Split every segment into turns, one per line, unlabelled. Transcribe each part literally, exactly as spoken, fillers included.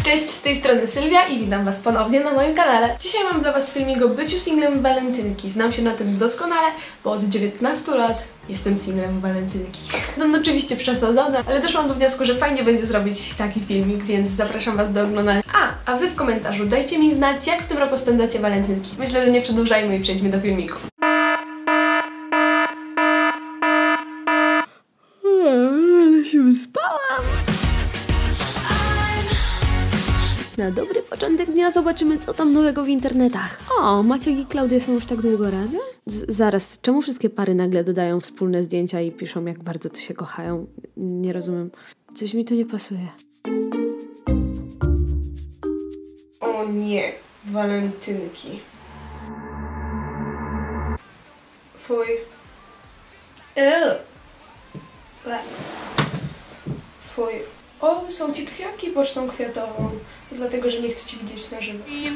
Cześć, z tej strony Sylwia i witam Was ponownie na moim kanale. Dzisiaj mam dla Was filmik o byciu singlem walentynki. Znam się na tym doskonale, bo od dziewiętnastu lat jestem singlem walentynki. To oczywiście przesadzone, ale doszłam do wniosku, że fajnie będzie zrobić taki filmik, więc zapraszam Was do oglądania. A, a Wy w komentarzu dajcie mi znać, jak w tym roku spędzacie walentynki. Myślę, że nie przedłużajmy i przejdźmy do filmiku. Ale się wyspałam! Na dobry początek dnia zobaczymy, co tam nowego w internetach. O, Maciek i Klaudia są już tak długo razem? Z zaraz, czemu wszystkie pary nagle dodają wspólne zdjęcia i piszą, jak bardzo to się kochają? Nie rozumiem. Coś mi tu nie pasuje. O nie, walentynki. Fuj. Eee. Fuj. O, są ci kwiatki pocztą kwiatową. Dlatego, że nie chcę Ci widzieć na żywo.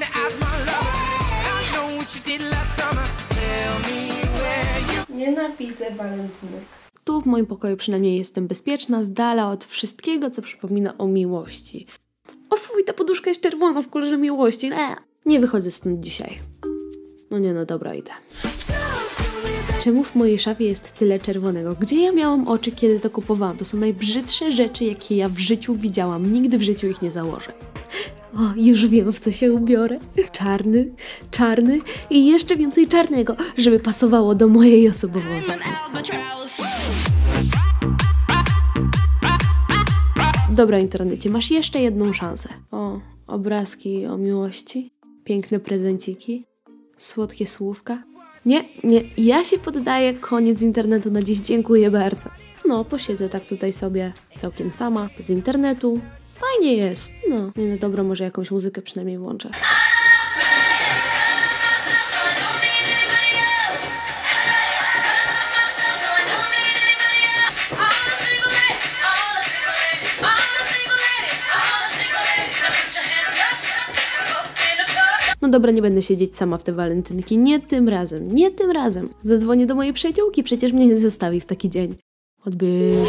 Nienawidzę walentynek. Tu w moim pokoju przynajmniej jestem bezpieczna, z dala od wszystkiego, co przypomina o miłości. O fuj, ta poduszka jest czerwona w kolorze miłości. Nie, nie wychodzę stąd dzisiaj. No nie, no dobra, idę. Czemu w mojej szafie jest tyle czerwonego? Gdzie ja miałam oczy, kiedy to kupowałam? To są najbrzydsze rzeczy, jakie ja w życiu widziałam. Nigdy w życiu ich nie założę. O, już wiem, w co się ubiorę. Czarny, czarny i jeszcze więcej czarnego, żeby pasowało do mojej osobowości. Dobra, internecie, masz jeszcze jedną szansę. O, obrazki o miłości, piękne prezenciki, słodkie słówka. Nie, nie, ja się poddaję, koniec internetu na dziś, dziękuję bardzo. No, posiedzę tak tutaj sobie całkiem sama, z internetu. Fajnie jest. No, nie no dobra, może jakąś muzykę przynajmniej włączę. No dobra, nie będę siedzieć sama w te walentynki. Nie tym razem, nie tym razem. Zadzwonię do mojej przyjaciółki, przecież mnie nie zostawi w taki dzień. Odbierz.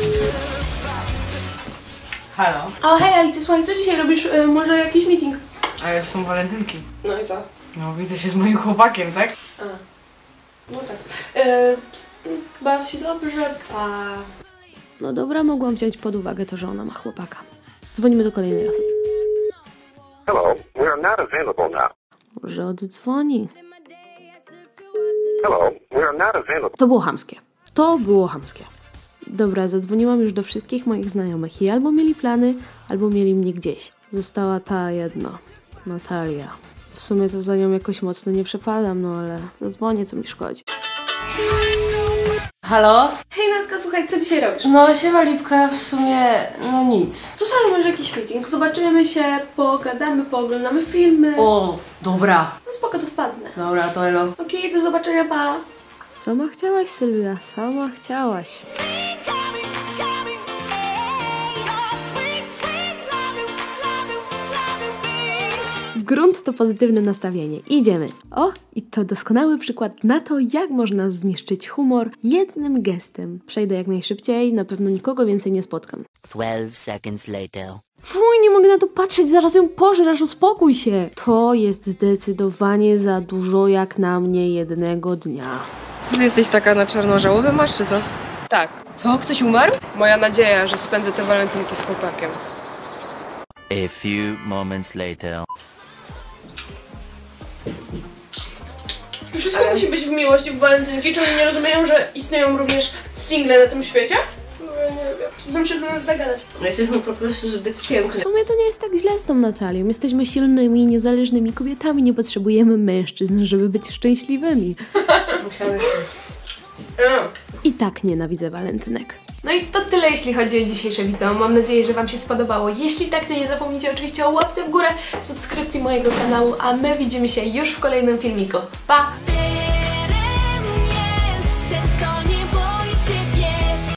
Halo?
O, hej Alicja, słuchaj, co dzisiaj robisz? Yy, może jakiś meeting?
A ja są walentynki.
No i co?
No, widzę się z moim chłopakiem, tak?
A, no tak. Yy, baw się dobrze, pa. No dobra, mogłam wziąć pod uwagę to, że ona ma chłopaka. Dzwonimy do kolejnej osoby.
Hello, we are not available now.
Może oddzwoni.
Hello, we are not available.
To było chamskie. To było chamskie. Dobra, zadzwoniłam już do wszystkich moich znajomych i albo mieli plany, albo mieli mnie gdzieś. Została ta jedna, Natalia. W sumie to za nią jakoś mocno nie przepadam, no ale zadzwonię, co mi szkodzi.
Halo?
Hej Natka, słuchaj, co dzisiaj robisz?
No siema Lipka, w sumie no nic.
To słuchaj, może jakiś meeting, zobaczymy się, pogadamy, pooglądamy filmy.
O, dobra.
No spoko, to wpadnę.
Dobra, to elo.
Okej, okay, do zobaczenia, pa. Sama chciałaś, Sylwia, sama chciałaś. Grunt to pozytywne nastawienie. Idziemy. O, i to doskonały przykład na to, jak można zniszczyć humor jednym gestem. Przejdę jak najszybciej, na pewno nikogo więcej nie spotkam.
twelve seconds later.
Fuj, nie mogę na to patrzeć, zaraz ją pożerasz, uspokój się. To jest zdecydowanie za dużo jak na mnie jednego dnia.
Ty jesteś taka na czarno-żałobę masz, czy co?
Tak.
Co? Ktoś umarł?
Moja nadzieja, że spędzę te walentynki z chłopakiem.
A few moments later.
Czy wszystko musi być w miłości, w walentynki? Czy oni nie rozumieją, że istnieją również single na tym świecie? No ja nie wiem, chcę się do nas zagadać.
No jesteśmy po prostu zbyt
W
piękne.
sumie to nie jest tak źle z tą Natalią. Jesteśmy silnymi i niezależnymi kobietami. Nie potrzebujemy mężczyzn, żeby być szczęśliwymi. I tak nienawidzę walentynek. No i to tyle, jeśli chodzi o dzisiejsze wideo. Mam nadzieję, że Wam się spodobało. Jeśli tak, to nie zapomnijcie oczywiście o łapce w górę, subskrypcji mojego kanału, a my widzimy się już w kolejnym filmiku. Pa!